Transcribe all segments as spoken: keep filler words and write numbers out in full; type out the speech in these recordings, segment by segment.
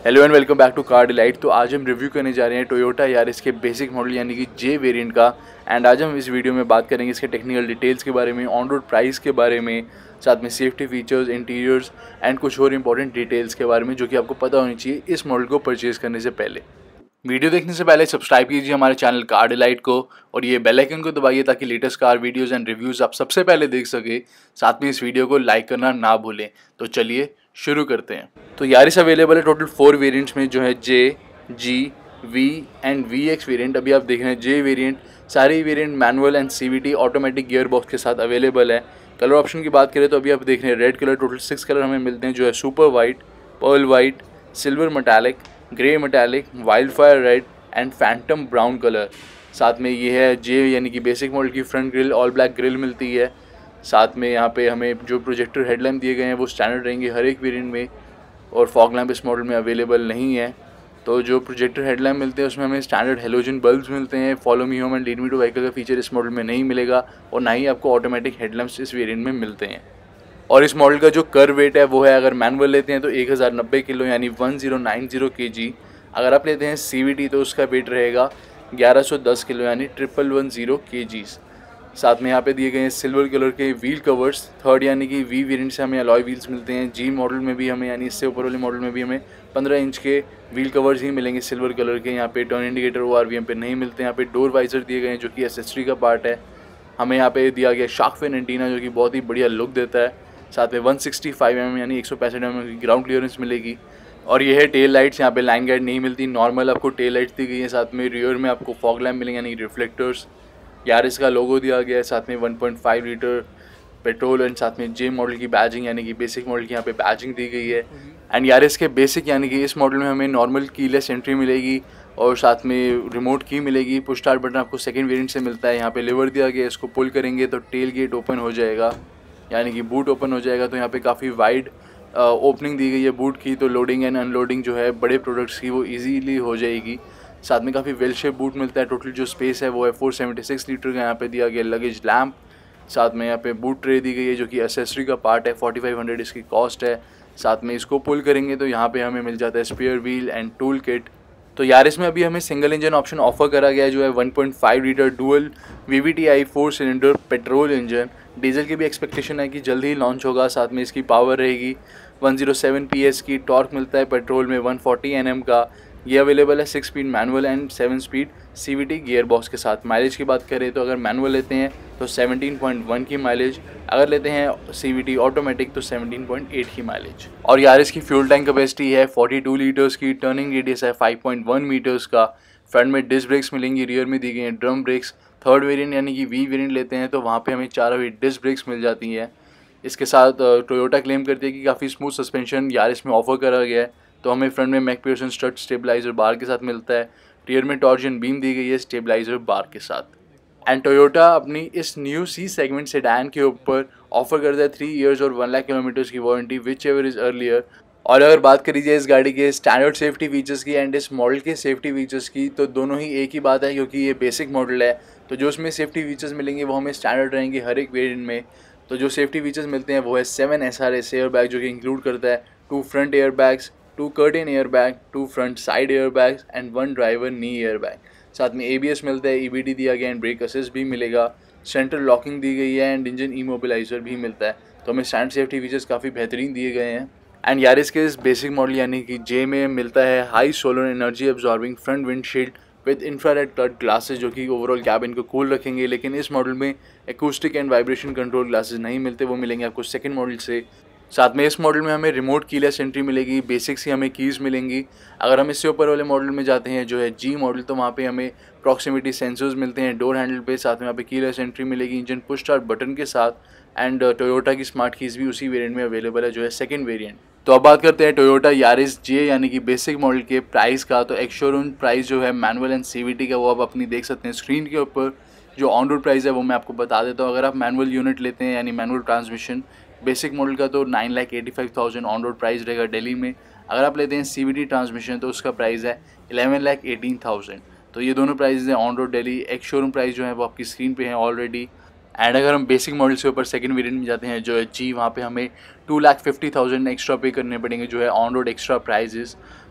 Hello and welcome back to Car Delight. तो आज हम रिव्यू करने जा रहे हैं टोयोटा यारिस के बेसिक मॉडल यानी कि जे वेरिएंट का। एंड आज हम इस वीडियो में बात करेंगे इसके टेक्निकल डिटेल्स के बारे में, ऑन रोड प्राइस के बारे में, साथ में सेफ्टी फीचर्स, इंटीरियर्स एंड कुछ और इंपॉर्टेंट डिटेल्स के बारे में जो कि आपको पता होनी चाहिए इस मॉडल को परचेज करने से पहले। वीडियो देखने से पहले सब्सक्राइब कीजिए हमारे चैनल कार डिलाइट को और ये बेल आइकन को दबाइए ताकि latest car videos and reviews आप सबसे पहले देख सके। साथ में इस वीडियो को लाइक करना ना भूलें। तो चलिए शुरू करते हैं। तो यारिस अवेलेबल है टोटल फोर वेरिएंट्स में, जो है J, G, V and V X variant. अभी आप देख रहे हैं जे वेरिएंट। सारे variant manual and C V T automatic gear box के साथ अवेलेबल है। कलर ऑप्शन की बात करें तो अभी आप देख रहे हैं red colour, total six colour हमें मिलते हैं, जो है super white, pearl white, silver metallic, grey metallic, wild fire red and phantom brown colour. साथ में ये है जे यानी कि बेसिक मॉडल की front grille all black grille मिलती है। साथ में यहाँ पे हमें जो प्रोजेक्टर हेडलैम्प दिए गए हैं वो स्टैंडर्ड रहेंगे हर एक वेरिएंट में, और फॉग लैम्प इस मॉडल में अवेलेबल नहीं है। तो जो प्रोजेक्टर हेडलैम्प मिलते हैं उसमें हमें स्टैंडर्ड हेलोजन बल्ब्स मिलते हैं। Follow me home and lead me to vehicle का फीचर इस मॉडल में नहीं मिलेगा, और ना ही आपको ऑटोमेटिक हेडलैम्प्स इस वेरिएंट में मिलते हैं। और इस मॉडल का जो कर वेट है वो है, अगर मैनुअल लेते हैं तो एक हज़ार नब्बे किलो यानी वन ज़ीरो नाइन ज़ीरो के जी। अगर आप लेते हैं सी वी टी तो उसका वेट रहेगा ग्यारह सौ दस किलो यानी ट्रिपल वन ज़ीरो के जीज़। साथ में यहाँ पे दिए गए हैं सिल्वर कलर के व्हील कवर्स। थर्ड यानी कि वी वेरिएंट से हमें अलॉय व्हील्स मिलते हैं। जी मॉडल में भी हमें यानी इससे ऊपर वाले मॉडल में भी हमें पंद्रह इंच के व्हील कवर्स ही मिलेंगे सिल्वर कलर के। यहाँ पे turn indicator O R V M पे नहीं मिलते। यहाँ पे डोर वाइजर दिए गए हैं जो कि एसेसरी का पार्ट है। हमें यहाँ पे दिया गया शार्क फिन एंटीना जो कि बहुत ही बढ़िया लुक देता है। साथ में one sixty five M M यानी एक सौ पैंसठ एम एम की ग्राउंड क्लियरेंस मिलेगी। और ये है टेल लाइट्स। यहाँ पे लाइन गाइड नहीं मिलती, नॉर्मल आपको टेल लाइट्स दी गई है। साथ में रियर में आपको फॉग लैम्प मिलेंगे यानी रिफ्लेक्टर्स। यारिस का लोगो दिया गया है। साथ में one point five litre petrol and साथ में जे मॉडल की बैजिंग यानी कि बेसिक मॉडल की यहाँ पे बैजिंग दी गई है। एंड यारिस के बेसिक यानी कि इस मॉडल में हमें नॉर्मल कीलेस एंट्री मिलेगी और साथ में रिमोट की मिलेगी। पुश स्टार्ट बटन आपको सेकंड वेरिएंट से मिलता है। यहाँ पे लीवर दिया गया है, इसको पुल करेंगे तो टेल गेट ओपन हो जाएगा यानी कि बूट ओपन हो जाएगा। तो यहाँ पे काफ़ी वाइड ओपनिंग दी गई है बूट की, तो लोडिंग एंड अनलोडिंग जो है बड़े प्रोडक्ट्स की वो ईजीली हो जाएगी। साथ में काफ़ी वेल शेप बूट मिलता है। टोटल जो स्पेस है वो है फोर सेवेंटी सिक्स लीटर का। यहाँ पे दिया गया लगेज लैम्प। साथ में यहाँ पे बूट ट्रे दी गई है जो कि एसेसरी का पार्ट है। फोर्टी फाइव हंड्रेड इसकी कॉस्ट है। साथ में इसको पुल करेंगे तो यहाँ पे हमें मिल जाता है spare wheel and tool kit. तो यारिस में अभी हमें सिंगल इंजन ऑप्शन ऑफर करा गया है जो है one point five litre dual V V T I four cylinder petrol engine. Diesel की भी एक्सपेक्टेशन है कि जल्दी ही लॉन्च होगा। साथ में इसकी पावर रहेगी one zero seven P S की। टॉर्क मिलता है पेट्रोल में वन फोर्टी एन एम का। ये अवेलेबल है six speed manual and seven speed C V T gear box के साथ। माइलेज की बात करें तो अगर मैनुअल लेते हैं तो सेवनटीन पॉइंट वन की माइलेज, अगर लेते हैं सी वी टी ऑटोमेटिक तो सेवनटीन पॉइंट एट की माइलेज। और यारिस की फ्यूल टैंक कैपेसिटी है फोर्टी टू लीटर्स की। टर्निंग रेडियस है फाइव पॉइंट वन मीटर्स का। फ्रंट में डिस्क ब्रेक्स मिलेंगी, रियर में दी गई हैं ड्रम ब्रेक्स। थर्ड वेरिएंट यानी कि वी वेरिएंट लेते हैं तो वहाँ पे हमें चारों ही डिस्क ब्रेक्स मिल जाती हैं। इसके साथ टोयोटा क्लेम करती है कि काफ़ी स्मूथ सस्पेंशन यारिस में ऑफर करा गया है। तो हमें फ्रंट में मैकपियर्सन स्ट्रट स्टेबलाइजर बार के साथ मिलता है। रियर में टॉर्जन बीम दी गई है स्टेबलाइजर बार के साथ। एंड टोयोटा अपनी इस न्यू सी सेगमेंट सेडान के ऊपर ऑफर करता है थ्री इयर्स और वन लाख किलोमीटर्स की warranty which ever is earlier. और अगर बात करी जाए इस गाड़ी के स्टैंडर्ड सेफ्टी फीचर्स की एंड इस मॉडल के सेफ्टी फीचर्स की, तो दोनों ही एक ही बात है क्योंकि ये बेसिक मॉडल है। तो जो उसमें सेफ्टी फीचर्स मिलेंगे वो हमें स्टैंडर्ड रहेंगे हर एक वेरिएंट में। तो जो सेफ्टी फीचर्स मिलते हैं वो है seven S R S air bag जो कि इंक्लूड करता है two front air bags, two curtain air bag, two front side air bags and one driver knee air bag. साथ में ए बी एस मिलता है, ई बी डी दिया गया एंड ब्रेक असिस्ट भी मिलेगा। सेंट्रल लॉकिंग दी गई है एंड इंजन इमोबिलाइजर भी मिलता है। तो हमें स्टैंड सेफ्टी फीचर्स काफ़ी बेहतरीन दिए गए हैं। एंड यारिस के इस बेसिक मॉडल यानी कि जे में मिलता है high solar energy absorbing front windshield with infrared cut glasses जो कि ओवरऑल कैबिन को कूल रखेंगे। लेकिन इस मॉडल में acoustic and vibration control glasses नहीं मिलते, वो मिलेंगे आपको सेकंड मॉडल से। साथ में इस मॉडल में हमें रिमोट कीलेस एंट्री मिलेगी, बेसिक सी हमें कीज़ मिलेंगी। अगर हम इससे ऊपर वाले मॉडल में जाते हैं जो है जी मॉडल, तो वहाँ पे हमें प्रॉक्सिमिटी सेंसर्स मिलते हैं डोर हैंडल पे। साथ में यहाँ पे कीलेस एंट्री मिलेगी इंजन पुश स्टार्ट बटन के साथ। एंड टोयोटा की स्मार्ट कीज़ भी उसी वेरिएंट में अवेलेबल है जो है सेकंड वेरिएंट। तो अब बात करते हैं टोयोटा यारिस जे यानी कि बेसिक मॉडल के प्राइस का। तो एक शोरूम प्राइस जो है manual and C V T का वो आप अपनी देख सकते हैं स्क्रीन के ऊपर। जो ऑन रोड प्राइस है वो मैं आपको बता देता हूँ। अगर आप मैनुअल यूनिट लेते हैं यानी मैनुअल ट्रांसमिशन बेसिक मॉडल का तो nine lakh eighty five thousand on road price रहेगा दिल्ली में। अगर आप लेते हैं सी वी टी ट्रांसमिशन तो उसका प्राइस है इलेवन लाख एटीन थाउजेंड। तो ये दोनों प्राइस हैं ऑन रोड दिल्ली। एक शोरूम प्राइस जो है वो आपकी स्क्रीन पे है ऑलरेडी। एंड अगर हम बेसिक मॉडल से ऊपर सेकंड वेरिएंट में जाते हैं जो है जी, वहाँ पे हमें two lakh fifty thousand extra pay करने पड़ेंगे जो है ऑन रोड एक्स्ट्रा प्राइजेस।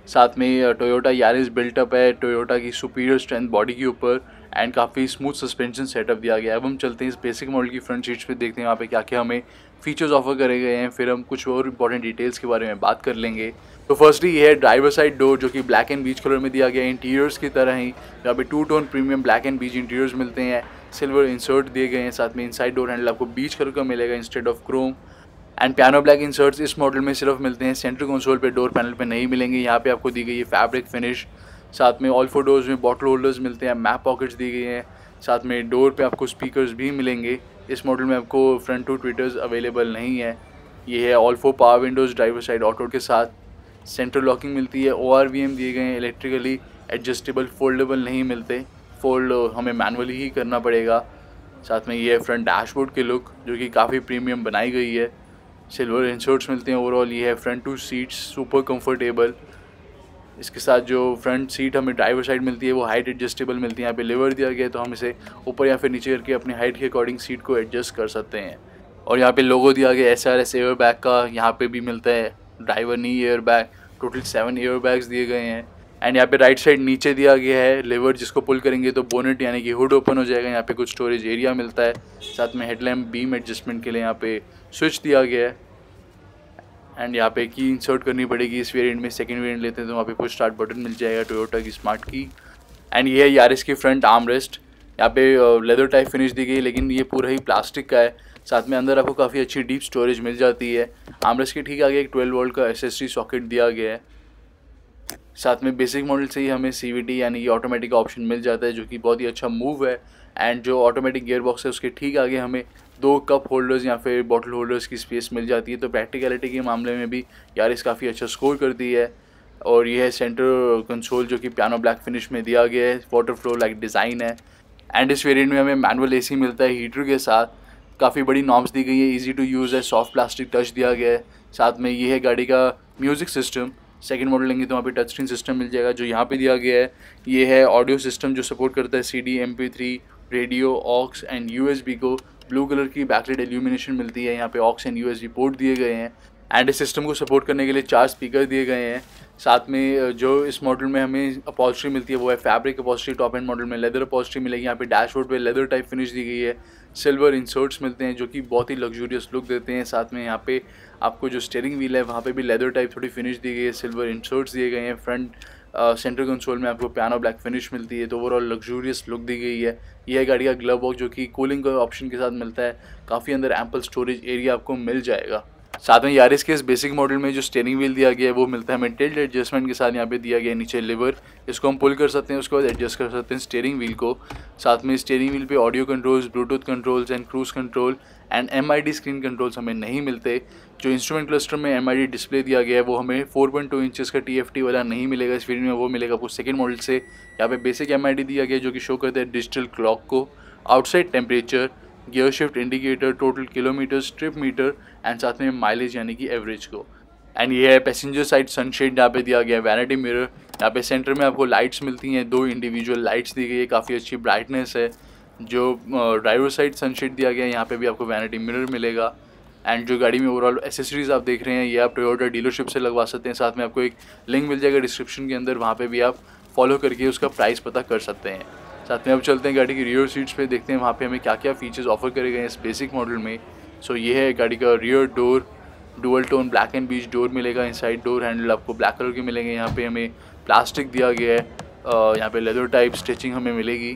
साथ में टोयोटा यारिस बिल्टअप है टोयोटा की सुपीरियर स्ट्रेंथ बॉडी के ऊपर एंड काफ़ी स्मूथ सस्पेंशन सेटअप दिया गया है। अब हम चलते हैं इस बेसिक मॉडल की फ्रंट सीट्स पे, देखते हैं वहाँ पे क्या क्या हमें फीचर्स ऑफर करे गए हैं, फिर हम कुछ और इंपॉर्टेंट डिटेल्स के बारे में बात कर लेंगे। तो फर्स्टली ये है ड्राइवर साइड डोर जो कि ब्लैक एंड बीच कलर में दिया गया है इंटीरियर्स की तरह ही। यहाँ पे two tone premium black and beige interiors मिलते हैं, सिल्वर इंसर्ट दिए गए हैं। साथ में इनसाइड डोर हैंडल आपको बीच कलर का मिलेगा instead of chrome and piano black inserts इस मॉडल में सिर्फ मिलते हैं, सेंटर कंसोल पे डोर पैनल पे नहीं मिलेंगे। यहाँ पे आपको दी गई है फैब्रिक फिनिश। साथ में ऑल फोर डोर्स में बॉटल होल्डर्स मिलते हैं, मैप पॉकेट्स दी गई हैं। साथ में डोर पे आपको स्पीकर्स भी मिलेंगे। इस मॉडल में आपको फ्रंट टू ट्विटर्स अवेलेबल नहीं है। ये है all four power windows driver side auto के साथ, सेंटर लॉकिंग मिलती है, ओ आर वी एम दिए गए हैं, इलेक्ट्रिकली एडजस्टेबल फोल्डेबल नहीं मिलते, फोल्ड हमें मैनुअली ही करना पड़ेगा। साथ में ये है फ्रंट डैशबोर्ड की लुक जो कि काफ़ी प्रीमियम बनाई गई है, सिल्वर इंसर्ट्स मिलते हैं। ओवरऑल ये है front two seats super comfortable. इसके साथ जो फ्रंट सीट हमें ड्राइवर साइड मिलती है वो हाइट एडजस्टेबल मिलती है। यहाँ पे लेवर दिया गया है तो हम इसे ऊपर या फिर नीचे करके अपनी हाइट के अकॉर्डिंग सीट को एडजस्ट कर सकते हैं। और यहाँ पे लोगो दिया गया S R S air bag का, यहाँ पे भी मिलता है driver knee air bag. Total seven air bags दिए गए हैं एंड यहाँ पे राइट साइड नीचे दिया गया है लेवर जिसको पुल करेंगे तो बोनेट यानी कि हुड ओपन हो जाएगा। यहाँ पे कुछ स्टोरेज एरिया मिलता है। साथ में हेडलैम्प बीम एडजस्टमेंट के लिए यहाँ पे स्विच दिया गया है एंड यहाँ पे की इंसर्ट करनी पड़ेगी इस वेरिएंट में। सेकंड वेरिएंट लेते हैं तो वहाँ पे पुश स्टार्ट बटन मिल जाएगा टोयोटा की स्मार्ट की। एंड ये है यारिस की फ्रंट आर्म रेस्ट, यहाँ पे लेदर टाइप फिनिश दी गई लेकिन ये पूरा ही प्लास्टिक का है। साथ में अंदर आपको काफ़ी अच्छी डीप स्टोरेज मिल जाती है। आर्म रेस्ट के ठीक आगे एक ट्वेल्व वोल्ट का एस एस डी सॉकेट दिया गया है। साथ में बेसिक मॉडल से ही हमें सी वी टी यानी कि ऑटोमेटिक ऑप्शन मिल जाता है जो कि बहुत ही अच्छा मूव है। एंड जो ऑटोमेटिक गियर बॉक्स है उसके ठीक आगे हमें दो कप होल्डर्स या फिर बॉटल होल्डर्स की स्पेस मिल जाती है। तो प्रैक्टिकलिटी के मामले में भी यारिस काफ़ी अच्छा स्कोर करती है। और ये है सेंटर कंसोल जो कि पियानो ब्लैक फिनिश में दिया गया है, वाटर फ्लो लाइक डिज़ाइन है। एंड इस वेरिएंट में हमें मैनुअल एसी मिलता है हीटर के साथ। काफ़ी बड़ी नॉब्स दी गई है, इजी टू यूज़ है, सॉफ्ट प्लास्टिक टच दिया गया है। साथ में ये है गाड़ी का म्यूज़िक सिस्टम। सेकंड मॉडल लेंगे तो वहाँ पे टच स्क्रीन सिस्टम मिल जाएगा जो यहाँ पे दिया गया है। ये है ऑडियो सिस्टम जो सपोर्ट करता है C D, M P three, radio, aux and U S B को। ब्लू कलर की बैकलाइट इल्यूमिनेशन मिलती है। यहाँ पे aux and U S B port दिए गए हैं एंड इस सिस्टम को सपोर्ट करने के लिए चार स्पीकर दिए गए हैं। साथ में जो इस मॉडल में हमें अपॉल्स्ट्री मिलती है वो है fabric upholstery. Top end model में लेदर अपॉल्स्ट्री मिलेगी। यहाँ पे डैशबोर्ड पे लेदर टाइप फिनिश दी गई है, सिल्वर इंसर्ट्स मिलते हैं जो कि बहुत ही लग्जूरियस लुक देते हैं। साथ में यहाँ पे आपको जो स्टीयरिंग व्हील है वहाँ पे भी लेदर टाइप थोड़ी फिनिश दी गई है, सिल्वर इंसर्ट्स दिए गए हैं। फ्रंट सेंटर कंसोल में आपको पियानो ब्लैक फिनिश मिलती है तो ओवरऑल लग्जूरियस लुक दी गई है। यह है गाड़ी का ग्लव बॉक्स जो कि कूलिंग का ऑप्शन के साथ मिलता है। काफ़ी अंदर एम्पल स्टोरेज एरिया आपको मिल जाएगा। साथ में यारिस के इस बेसिक मॉडल में जो स्टीयरिंग व्हील दिया गया है वो मिलता है हमें टिल्ट एडजस्टमेंट के साथ। यहाँ पे दिया गया है नीचे लिवर, इसको हम पुल कर सकते हैं, उसके बाद एडजस्ट कर सकते हैं स्टीयरिंग व्हील को। साथ में स्टीयरिंग व्हील पे audio controls, Bluetooth controls and cruise control and M I D screen controls हमें नहीं मिलते। जो इंस्ट्रूमेंट क्लस्टर में एम आई डी डिस्प्ले दिया गया है वो हमें फोर पॉइंट टू इंचेस का टी एफ टी वाला नहीं मिलेगा इस वेरिएंट में, वो मिलेगा आपको सेकेंड मॉडल से। यहाँ पे बेसिक एम आई डी दिया गया है जो कि शो करता है डिजिटल क्लॉक को, outside temperature, gear shift indicator, total kilometre, trip meter and साथ में माइलेज यानी कि एवरेज को। एंड ये है पैसेंजर साइड सनशेड यहाँ पे दिया गया है, वैनिटी मिरर। यहाँ पे सेंटर में आपको लाइट्स मिलती हैं, दो इंडिविजुअल लाइट्स दी गई है, काफ़ी अच्छी ब्राइटनेस है। जो ड्राइवर साइड सनशेड दिया गया है यहाँ पे भी आपको वैनिटी मिरर मिलेगा। एंड जो गाड़ी में ओवरऑल एसेसरीज आप देख रहे हैं ये आप टोयोटा डीलरशिप से लगवा सकते हैं। साथ में आपको एक लिंक मिल जाएगा डिस्क्रिप्शन के अंदर, वहाँ पे भी आप फॉलो करके उसका प्राइस पता कर सकते हैं। साथ में अब चलते हैं गाड़ी की रियर सीट्स पे, देखते हैं वहाँ पे हमें क्या क्या फीचर्स ऑफर करे गए हैं इस बेसिक मॉडल में। सो ये है गाड़ी का rear door, dual tone black and beige door मिलेगा। इनसाइड डोर हैंडल आपको ब्लैक कलर के मिलेंगे। यहाँ पे हमें प्लास्टिक दिया गया है, यहाँ पे लेदर टाइप स्टिचिंग हमें मिलेगी।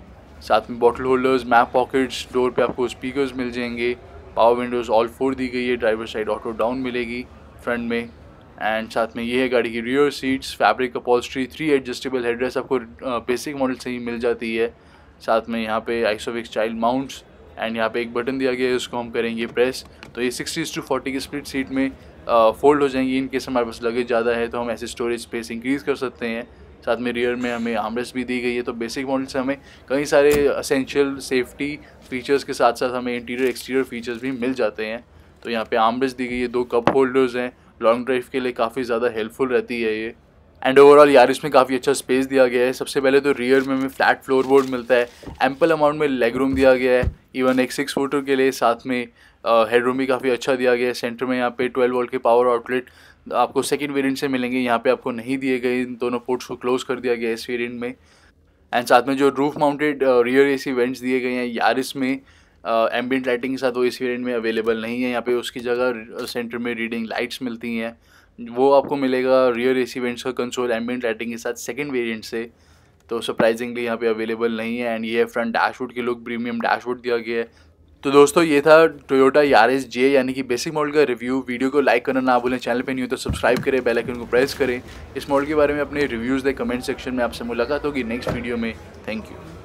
साथ में bottle holders, map pockets, door पे आपको स्पीकर्स मिल जाएंगे। पावर विंडोज़ ऑल फोर दी गई है, ड्राइवर साइड ऑटो डाउन मिलेगी फ्रंट में। एंड साथ में ये है गाड़ी की rear seats, fabric upholstery, three adjustable headrest आपको बेसिक मॉडल से ही मिल जाती है। साथ में यहाँ पे आइसोविक चाइल्ड माउंट्स एंड यहाँ पे एक बटन दिया गया है, उसको हम करेंगे प्रेस तो ये सिक्सटी टू फोर्टी की स्प्लिट सीट में फोल्ड हो जाएंगी। इन केस हमारे पास लगेज ज़्यादा है तो हम ऐसे स्टोरेज स्पेस इंक्रीज़ कर सकते हैं। साथ में रियर में हमें आर्मरेस्ट भी दी गई है। तो बेसिक मॉडल से हमें कई सारे एसेंशियल सेफ्टी फीचर्स के साथ साथ हमें इंटीरियर एक्सटीरियर फीचर्स भी मिल जाते हैं। तो यहाँ पे आर्मरेस्ट दी गई है, दो कप होल्डर्स हैं, लॉन्ग ड्राइव के लिए काफ़ी ज़्यादा हेल्पफुल रहती है ये। एंड ओवरऑल यारिस में काफ़ी अच्छा स्पेस दिया गया है। सबसे पहले तो रियर में हमें फ्लैट फ्लोर बोर्ड मिलता है, एम्पल अमाउंट में लेग रूम दिया गया है इवन एक सिक्स फुटर के लिए। साथ में हेड रूम भी काफ़ी अच्छा दिया गया है। सेंटर में यहाँ पे ट्वेल्व वोल्ट के पावर आउटलेट आपको सेकंड वेरिएंट से मिलेंगे। यहाँ पे आपको नहीं दिए गए, इन दोनों पोर्ट्स को क्लोज कर दिया गया इस वेरिएंट में। एंड साथ में जो roof mounted rear AC vents दिए गए हैं यारिस में एम्बिएंट लाइटिंग के साथ, वो इस वेरिएंट में अवेलेबल नहीं है। यहाँ पे उसकी जगह सेंटर में रीडिंग लाइट्स मिलती हैं, वो आपको मिलेगा रियर एसी वेंट्स का कंसोल एम्बिएंट लाइटिंग के साथ सेकंड वेरिएंट से। तो सरप्राइजिंगली यहाँ पे अवेलेबल नहीं है। एंड ये फ्रंट डैशबोर्ड के लुक प्रीमियम डैशबोर्ड दिया गया है। तो दोस्तों ये था टोयोटा यारिस जे यानी कि बेसिक मॉडल का रिव्यू। वीडियो को लाइक करना ना भूलें, चैनल पे नहीं हो तो सब्सक्राइब करें, बेल आइकन को प्रेस करें। इस मॉडल के बारे में अपने रिव्यूज़ दें कमेंट सेक्शन में। आपसे मुलाकात होगी नेक्स्ट वीडियो में। Thank you.